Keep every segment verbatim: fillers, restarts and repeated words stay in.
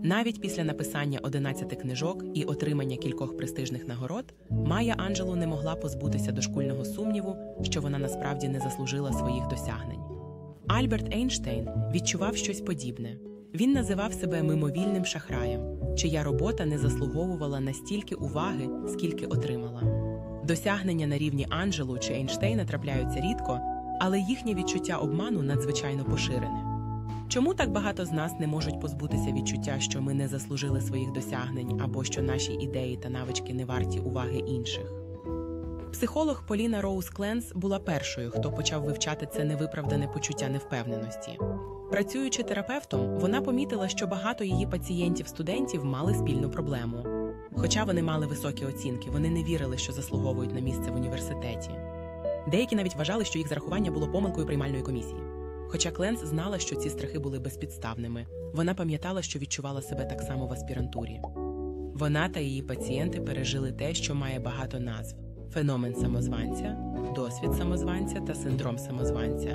Навіть після написання одинадцяти книжок і отримання кількох престижних нагород, Майя Анджелу не могла позбутися дошкульного сумніву, що вона насправді не заслужила своїх досягнень. Альберт Ейнштейн відчував щось подібне. Він називав себе мимовільним шахраєм, чия робота не заслуговувала настільки уваги, скільки отримала. Досягнення на рівні Анджелу чи Ейнштейна трапляються рідко, але їхнє відчуття обману надзвичайно поширене. Чому так багато з нас не можуть позбутися відчуття, що ми не заслужили своїх досягнень або що наші ідеї та навички не варті уваги інших? Психолог Поліна Роуз Кленс була першою, хто почав вивчати це невиправдане почуття невпевненості. Працюючи терапевтом, вона помітила, що багато її пацієнтів-студентів мали спільну проблему. Хоча вони мали високі оцінки, вони не вірили, що заслуговують на місце в університеті. Деякі навіть вважали, що їх зарахування було помилкою приймальної комісії. Хоча Кленс знала, що ці страхи були безпідставними, вона пам'ятала, що відчувала себе так само в аспірантурі. Вона та її пацієнти пережили те, що має багато назв – феномен самозванця, досвід самозванця та синдром самозванця.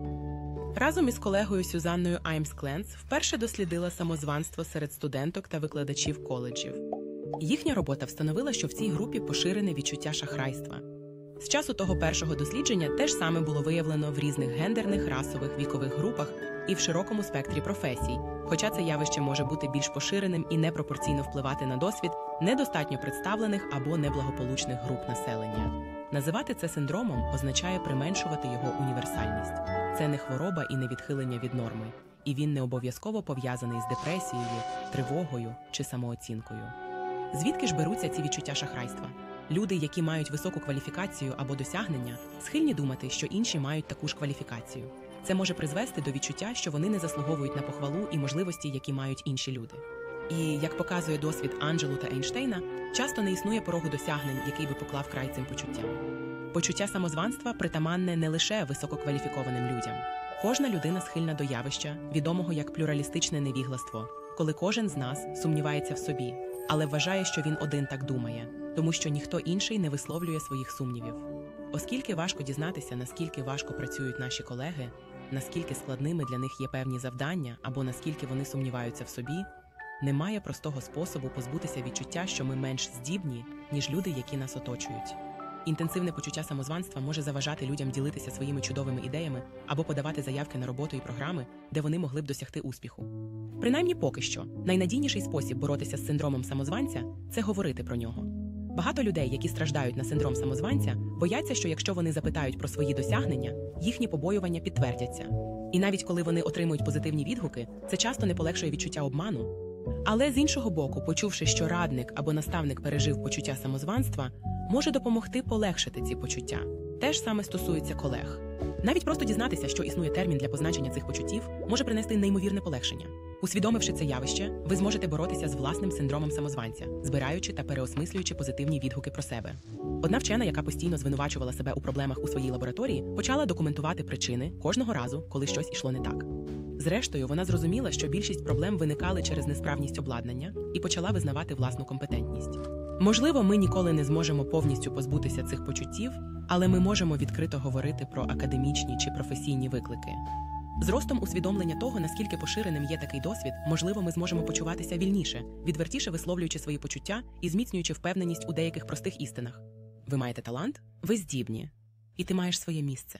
Разом із колегою Сюзанною Аймс Кленс вперше дослідила самозванство серед студенток та викладачів коледжів. Їхня робота встановила, що в цій групі поширене відчуття шахрайства. З часу того першого дослідження те ж саме було виявлено в різних гендерних, расових, вікових групах і в широкому спектрі професій, хоча це явище може бути більш поширеним і непропорційно впливати на досвід недостатньо представлених або неблагополучних груп населення. Називати це синдромом означає применшувати його універсальність. Це не хвороба і не відхилення від норми, і він не обов'язково пов'язаний з депресією, тривогою чи самооцінкою. Звідки ж беруться ці відчуття шахрайства? Люди, які мають високу кваліфікацію або досягнення, схильні думати, що інші мають таку ж кваліфікацію. Це може призвести до відчуття, що вони не заслуговують на похвалу і можливості, які мають інші люди. І, як показує досвід Анджелу та Ейнштейна, часто не існує порогу досягнень, який би поклав край цим почуттям. Почуття самозванства притаманне не лише висококваліфікованим людям. Кожна людина схильна до явища, відомого як плюралістичне невігластво, коли кожен з нас сумнівається в собі, але вважає, що він один так думає, тому що ніхто інший не висловлює своїх сумнівів. Оскільки важко дізнатися, наскільки важко працюють наші колеги, наскільки складними для них є певні завдання або наскільки вони сумніваються в собі, немає простого способу позбутися відчуття, що ми менш здібні, ніж люди, які нас оточують. Інтенсивне почуття самозванства може заважати людям ділитися своїми чудовими ідеями або подавати заявки на роботу і програми, де вони могли б досягти успіху. Принаймні поки що, найнадійніший спосіб боротися з синдромом самозванця – це говорити про нього. Багато людей, які страждають на синдром самозванця, бояться, що якщо вони запитають про свої досягнення, їхні побоювання підтвердяться. І навіть коли вони отримують позитивні відгуки, це часто не полегшує відчуття обману. Але з іншого боку, почувши, що радник або наставник пережив почуття самозванства, може допомогти полегшити ці почуття. Те ж саме стосується колег. Навіть просто дізнатися, що існує термін для позначення цих почуттів, може принести неймовірне полегшення. Усвідомивши це явище, ви зможете боротися з власним синдромом самозванця, збираючи та переосмислюючи позитивні відгуки про себе. Одна вчена, яка постійно звинувачувала себе у проблемах у своїй лабораторії, почала документувати причини кожного разу, коли щось ішло не так. Зрештою, вона зрозуміла, що більшість проблем виникали через несправність обладнання і почала визнавати власну компетентність. Можливо, ми ніколи не зможемо повністю позбутися цих почуттів, але ми можемо відкрито говорити про академічні чи професійні виклики. З ростом усвідомлення того, наскільки поширеним є такий досвід, можливо, ми зможемо почуватися вільніше, відвертіше висловлюючи свої почуття і зміцнюючи впевненість у деяких простих істинах. Ви маєте талант, ви здібні, і ти маєш своє місце.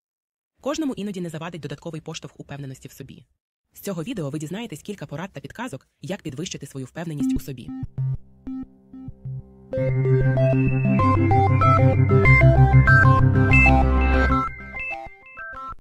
Кожному іноді не завадить додатковий поштовх упевненості в собі. З цього відео ви дізнаєтесь кілька порад та підказок, як підвищити свою впевненість у собі.